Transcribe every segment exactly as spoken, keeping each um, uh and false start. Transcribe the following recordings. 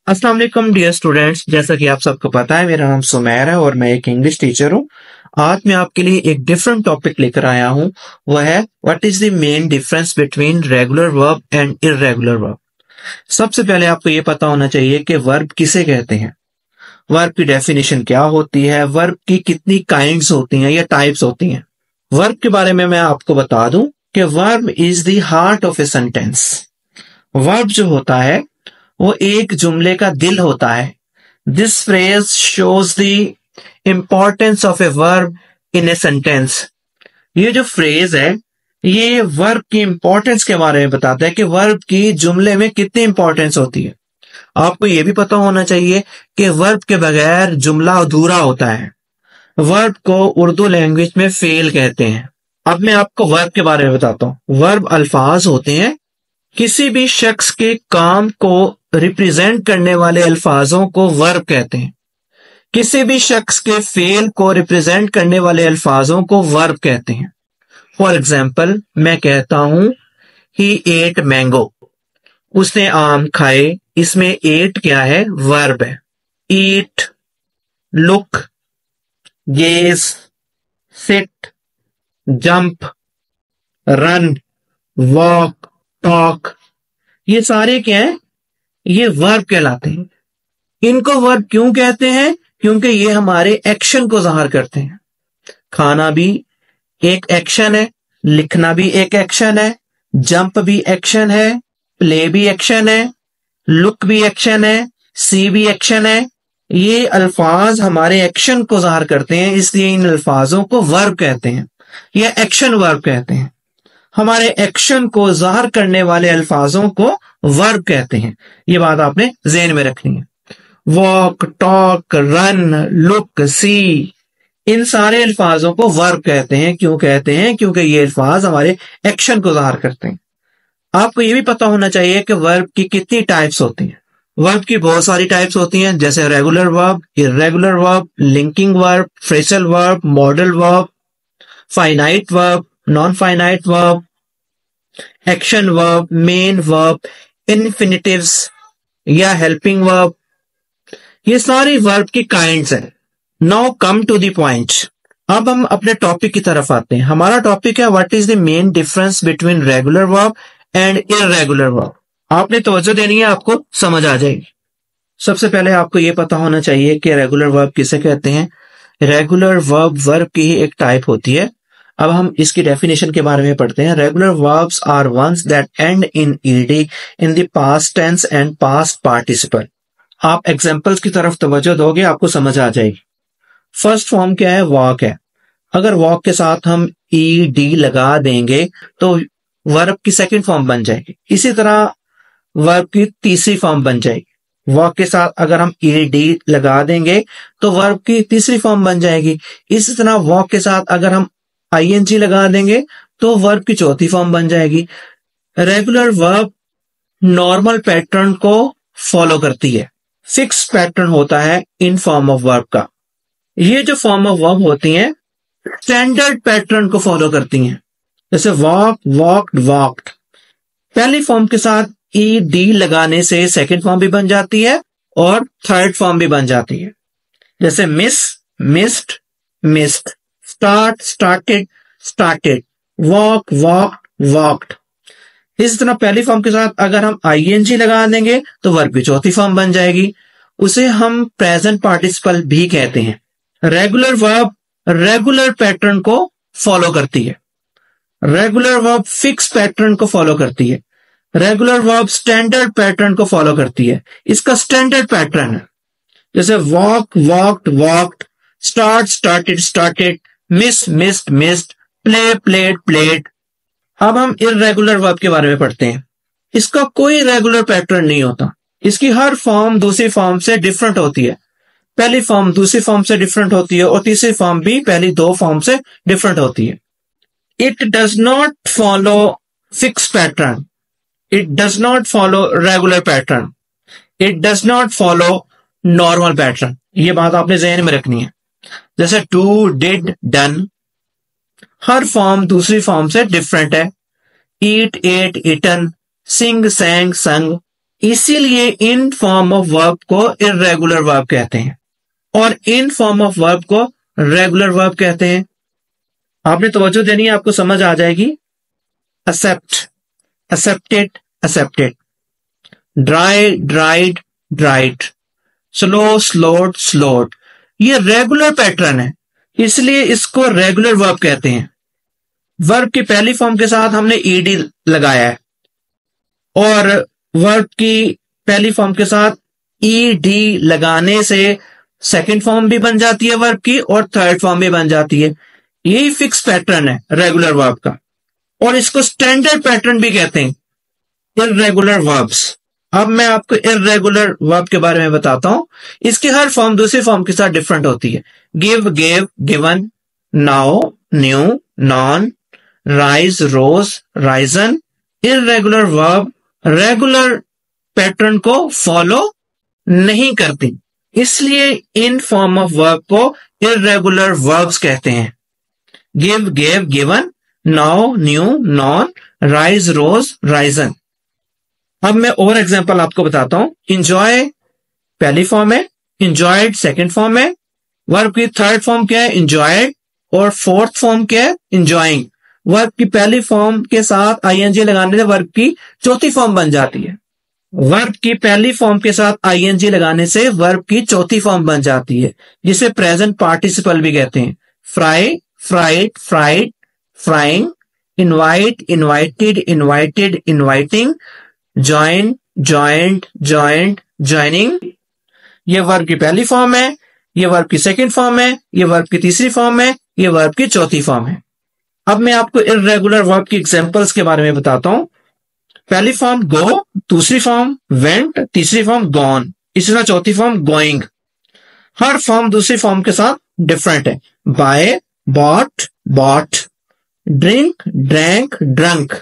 अस्सलाम वालेकुम dear students, जैसा कि आप सबको पता है मेरा नाम सुमेर है और मैं एक इंग्लिश टीचर हूं। आज मैं आपके लिए एक डिफरेंट टॉपिक लेकर आया हूं, वह है what is the main difference between regular verb and irregular verb. सबसे पहले आपको ये पता होना चाहिए कि वर्ब किसे कहते हैं, वर्ब की डेफिनेशन क्या होती है, वर्ब की कितनी काइंड्स होती हैं या टाइप्स होती हैं। वर्ब के बारे में मैं आपको बता दूं कि verb is the heart of a sentence. Verb जो होता है वो एक जुमले का दिल होता है। This phrase shows the importance of a verb in a sentence. ये जो फ्रेज है ये वर्ब की इंपॉर्टेंस के बारे में बताता है कि वर्ब की जुमले में कितनी इंपॉर्टेंस होती है। आपको ये भी पता होना चाहिए कि वर्ब के बगैर जुमला अधूरा होता है। वर्ब को उर्दू लैंग्वेज में फेल कहते हैं। अब मैं आपको वर्ब के बारे में बताता हूँ। वर्ब अल्फाज होते हैं, किसी भी शख्स के काम को रिप्रेजेंट करने वाले अल्फाजों को वर्ब कहते हैं। किसी भी शख्स के फेल को रिप्रेजेंट करने वाले अल्फाजों को वर्ब कहते हैं। फॉर एग्जाम्पल मैं कहता हूं ही एट मैंगो, उसने आम खाए। इसमें एट क्या है? वर्ब है। Eat, look, gaze, sit, jump, run, walk, talk, ये सारे क्या है? ये वर्ब कहलाते हैं। इनको वर्ब क्यों कहते हैं? क्योंकि ये हमारे एक्शन को जाहिर करते हैं। खाना भी एक एक्शन है, लिखना भी एक एक्शन है, जंप भी एक्शन है, प्ले भी एक्शन है, लुक भी एक्शन है, सी भी एक्शन है। ये अल्फाज हमारे एक्शन को जाहिर करते हैं, इसलिए इन अल्फाजों को वर्ब कहते हैं या एक्शन वर्ब कहते हैं। हमारे एक्शन को जाहिर करने वाले अल्फाजों को वर्ब कहते हैं। ये बात आपने ज़हन में रखनी है। Walk, talk, run, look, see, इन सारे अल्फाजों को वर्ब कहते हैं। क्यों कहते हैं? क्योंकि ये अल्फाज हमारे एक्शन को जाहिर करते हैं। आपको ये भी पता होना चाहिए कि वर्ब की कितनी टाइप्स होती हैं। वर्ब की बहुत सारी टाइप्स होती हैं, जैसे regular verb, irregular verb, linking verb, phrasal verb, modal verb, finite verb, non finite verb, action verb, main verb, infinitives या हेल्पिंग वर्ब। ये सारी वर्ब की काइंड्स हैं। Now come to the point. अब हम अपने टॉपिक की तरफ आते हैं। हमारा टॉपिक है what is the main difference between regular verb and irregular verb. आपने तवज्जो देनी है, आपको समझ आ जाएगी। सबसे पहले आपको यह पता होना चाहिए कि रेगुलर वर्ब किसे कहते हैं। रेगुलर वर्ब वर्ब की ही एक टाइप होती है। अब हम इसकी डेफिनेशन के बारे में पढ़ते हैं। Regular verbs are ones that end in ED in the past tense and past participle. आप एग्जांपल्स की तरफ तवज्जो दोगे, आपको समझ आ जाएगी। फर्स्ट फॉर्म क्या है? वॉक है। अगर वॉक के साथ हम ई डी लगा देंगे तो वर्ब की सेकंड फॉर्म बन जाएगी। इसी तरह वर्ब की तीसरी फॉर्म बन जाएगी। वॉक के साथ अगर हम ई डी लगा देंगे तो वर्ब की तीसरी फॉर्म बन जाएगी। इसी तरह वॉक के साथ अगर हम आई एन जी लगा देंगे तो वर्ब की चौथी फॉर्म बन जाएगी। रेगुलर वर्ब नॉर्मल पैटर्न को फॉलो करती है। फिक्स पैटर्न होता है इन फॉर्म ऑफ वर्ब का। ये जो फॉर्म ऑफ वर्ब होती हैं स्टैंडर्ड पैटर्न को फॉलो करती हैं। जैसे वॉक, वॉक्ड, वॉक्ड। पहली फॉर्म के साथ ई डी लगाने से सेकंड फॉर्म भी बन जाती है और थर्ड फॉर्म भी बन जाती है। जैसे miss, missed, missed, start, started, started, walk, walked, walked. इस तरह पहली फॉर्म के साथ अगर हम आई एन जी लगा देंगे तो वर्ब की चौथी फॉर्म बन जाएगी। उसे हम प्रेजेंट पार्टिसिपल भी कहते हैं। रेगुलर वर्ब रेगुलर पैटर्न को फॉलो करती है। रेगुलर वर्ब फिक्स पैटर्न को फॉलो करती है। रेगुलर वर्ब स्टैंडर्ड पैटर्न को फॉलो करती है। इसका स्टैंडर्ड पैटर्न है जैसे walk, walked, walked, start, started, started, miss, missed, missed, play, played, played. अब हम इररेगुलर वर्ब के बारे में पढ़ते हैं। इसका कोई रेगुलर पैटर्न नहीं होता। इसकी हर फॉर्म दूसरी फॉर्म से डिफरेंट होती है। पहली फॉर्म दूसरी फॉर्म से डिफरेंट होती है और तीसरी फॉर्म भी पहली दो फॉर्म से डिफरेंट होती है। It does not follow fix pattern, it does not follow regular pattern, it does not follow normal pattern. ये बात आपने ज़हन में रखनी है। जैसे डू, डिड, डन, हर फॉर्म दूसरी फॉर्म से डिफरेंट है। Eat, ate, eaten, sing, sang, sung, इसीलिए इन फॉर्म ऑफ वर्ब को इर्रेगुलर वर्ब कहते हैं और इन फॉर्म ऑफ वर्ब को रेगुलर वर्ब कहते हैं। आपने तवज्जो देनी है, आपको समझ आ जाएगी। Accept, accepted, accepted, dry, dried, dried, slow, slowed, slowed. ये रेगुलर पैटर्न है, इसलिए इसको रेगुलर वर्ब कहते हैं। वर्ब की पहली फॉर्म के साथ हमने ईडी लगाया है और वर्ब की पहली फॉर्म के साथ ईडी लगाने से सेकंड फॉर्म भी बन जाती है वर्ब की और थर्ड फॉर्म भी बन जाती है। यही फिक्स पैटर्न है रेगुलर वर्ब का और इसको स्टैंडर्ड पैटर्न भी कहते हैं, इर्रेगुलर वर्ब्स। अब मैं आपको इर्रेगुलर वर्ब के बारे में बताता हूं। इसकी हर फॉर्म दूसरी फॉर्म के साथ डिफरेंट होती है। Give, gave, given, know, knew, known, rise, rose, risen. Irregular verb regular pattern को फॉलो नहीं करती, इसलिए इन फॉर्म ऑफ वर्ब को इर्रेगुलर वर्ब्स कहते हैं। Give, gave, given, know, knew, known, rise, rose, risen. अब मैं और एग्जांपल आपको बताता हूं। इंजॉय पहली फॉर्म है, इंजॉयड सेकंड फॉर्म है, वर्ब की थर्ड फॉर्म क्या है, इंजॉयड, और फोर्थ फॉर्म क्या है, इंजॉइंग। वर्ब की पहली फॉर्म के साथ आईएनजी लगाने से वर्ब की चौथी फॉर्म बन जाती है। वर्ब की पहली फॉर्म के साथ आईएनजी लगाने से वर्ब की चौथी फॉर्म बन जाती है, जिसे प्रेजेंट पार्टिसिपल भी कहते हैं। Fry, fried, fried, frying, invite, invited, invited, inviting, join, joined, joined, joining. ये वर्ब की पहली फॉर्म है, ये वर्ब की सेकंड फॉर्म है, ये वर्ब की तीसरी फॉर्म है, ये वर्ब की चौथी फॉर्म है। अब मैं आपको इर्रेगुलर वर्ब की एग्जांपल्स के बारे में बताता हूं। पहली फॉर्म गो, दूसरी फॉर्म वेंट, तीसरी फॉर्म गॉन, इसी तरह चौथी फॉर्म गोइंग। हर फॉर्म दूसरी फॉर्म के साथ डिफरेंट है। Buy, bought, bought, drink, drank, drunk.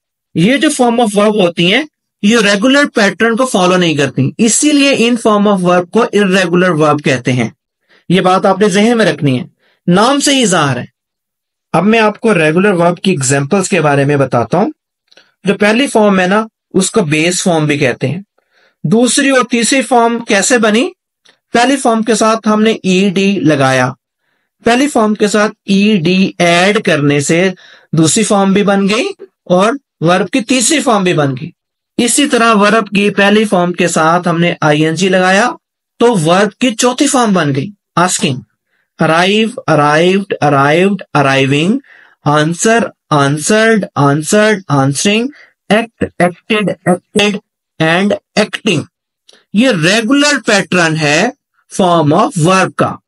ये जो फॉर्म ऑफ वर्ब होती हैं ये रेगुलर पैटर्न को फॉलो नहीं करती, इसीलिए इन फॉर्म ऑफ वर्ब को इर्रेगुलर वर्ब कहते हैं। ये बात आपने ज़हन में रखनी है, नाम से ही ज़ाहिर है। अब मैं आपको रेगुलर वर्ब की एग्जांपल्स के बारे में बताता हूं। जो पहली फॉर्म है ना, उसको बेस फॉर्म भी कहते हैं। दूसरी और तीसरी फॉर्म कैसे बनी? पहली फॉर्म के साथ हमने ईडी लगाया, पहली फॉर्म के साथ ईडी ऐड करने से दूसरी फॉर्म भी बन गई और वर्ब की तीसरी फॉर्म भी बन गई। इसी तरह वर्ब की पहली फॉर्म के साथ हमने आईएनजी लगाया तो वर्ब की चौथी फॉर्म बन गई। Asking, arrive, arrived, arrived, arriving, answer, answered, answered, answering, act, acted, acted and acting. ये रेगुलर पैटर्न है फॉर्म ऑफ वर्ब का,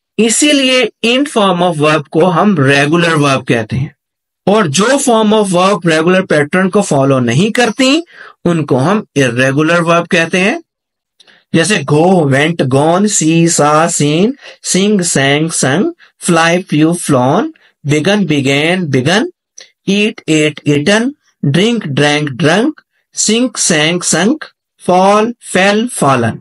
इसीलिए इन फॉर्म ऑफ वर्ब को हम रेगुलर वर्ब कहते हैं। और जो form of verb regular pattern को फॉलो नहीं करती उनको हम इर्रेगुलर वर्ब कहते हैं। जैसे गो, वेंट, गॉन, सी, सा, scene, sing, sang, sung, fly, flew, flown, begin, began, begun, eat, ate, eaten, drink, drank, drunk, sink, sank, sunk, fall, fell, fallen.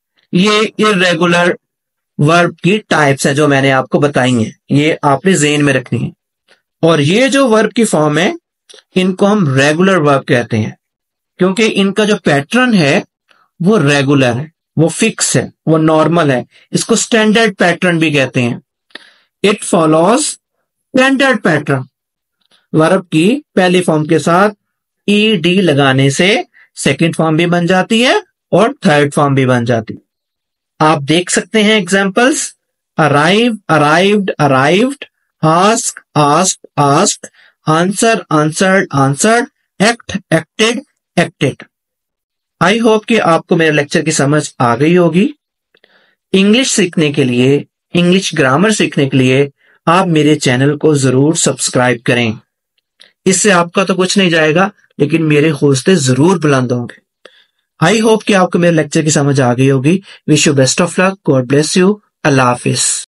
ये इर्रेगुलर वर्ब की टाइप्स है जो मैंने आपको बताई हैं, ये आपने ज़हन में रखनी है। और ये जो वर्ब की फॉर्म है इनको हम रेगुलर वर्ब कहते हैं, क्योंकि इनका जो पैटर्न है वो रेगुलर है, वो फिक्स है, वो नॉर्मल है। इसको स्टैंडर्ड पैटर्न भी कहते हैं। It follows standard pattern. Verb की पहली फॉर्म के साथ ईडी लगाने से सेकंड फॉर्म भी बन जाती है और थर्ड फॉर्म भी बन जाती है। आप देख सकते हैं examples. Arrive, arrived, arrived, ask, asked, asked, answer, answered, answered, act, acted, acted. I hope कि आपको मेरे लेक्चर की समझ आ गई होगी। इंग्लिश सीखने के लिए, इंग्लिश ग्रामर सीखने के लिए आप मेरे चैनल को जरूर सब्सक्राइब करें। इससे आपका तो कुछ नहीं जाएगा, लेकिन मेरे हौसले जरूर बुलंद होंगे। आई होप कि आपको मेरे लेक्चर की समझ आ गई होगी। Wish you best of luck, God bless you, अल्लाह हाफिज।